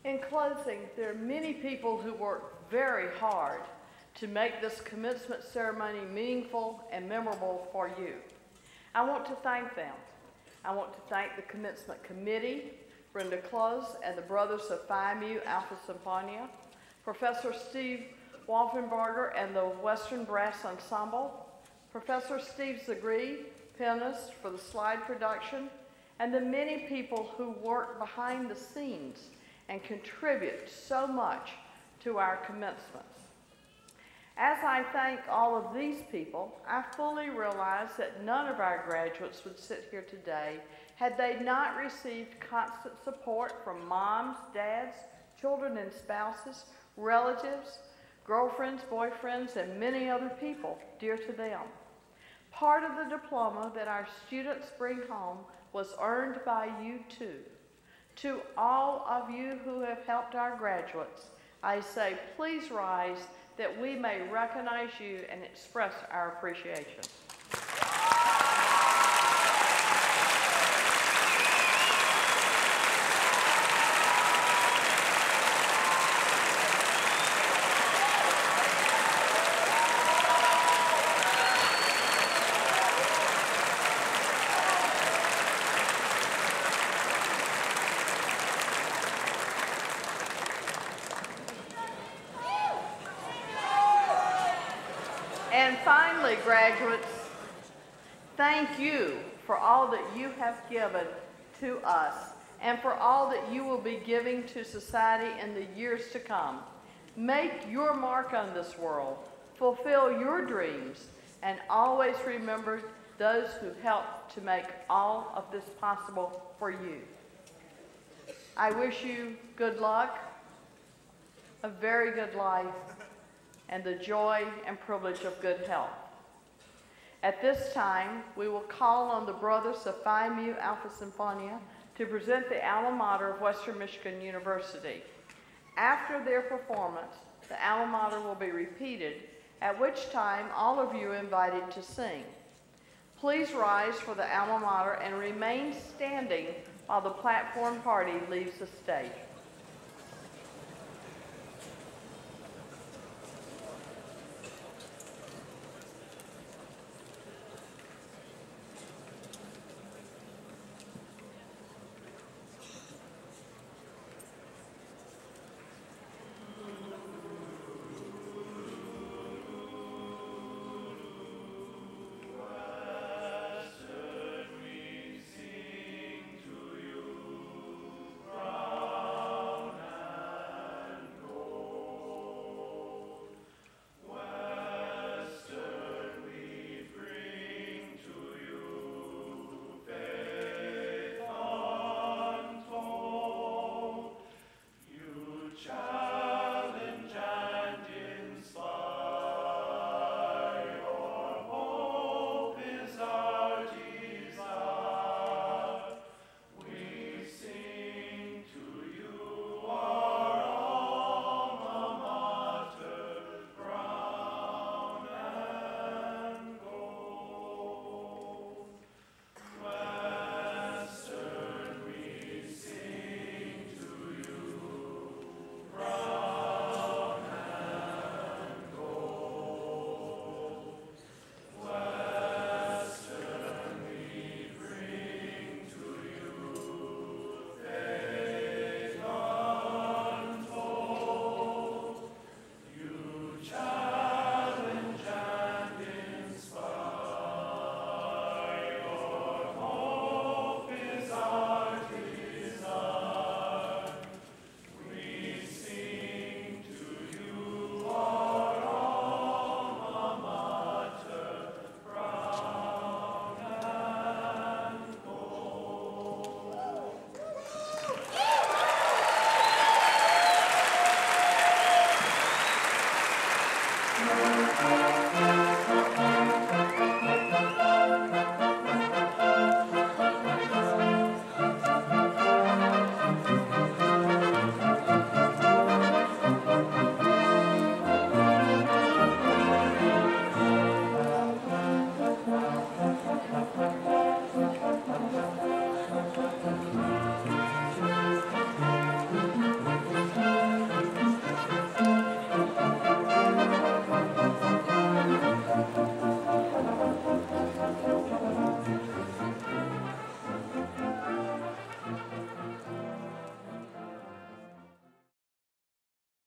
In closing, there are many people who work very hard to make this commencement ceremony meaningful and memorable for you. I want to thank them. I want to thank the commencement committee, Brenda Close and the Brothers of Phi Mu Alpha Symphonia, Professor Steve Wolfenbarger and the Western Brass Ensemble, Professor Steve Zagree, pianist for the slide production, and the many people who work behind the scenes and contribute so much to our commencements. As I thank all of these people, I fully realize that none of our graduates would sit here today had they not received constant support from moms, dads, children and spouses, relatives, girlfriends, boyfriends, and many other people dear to them. Part of the diploma that our students bring home was earned by you too. To all of you who have helped our graduates, I say please rise that we may recognize you and express our appreciation. And finally, graduates, thank you for all that you have given to us and for all that you will be giving to society in the years to come. Make your mark on this world, fulfill your dreams, and always remember those who helped to make all of this possible for you. I wish you good luck, a very good life, and the joy and privilege of good health. At this time, we will call on the Brothers of Phi Mu Alpha Symphonia to present the alma mater of Western Michigan University. After their performance, the alma mater will be repeated, at which time all of you are invited to sing. Please rise for the alma mater and remain standing while the platform party leaves the stage.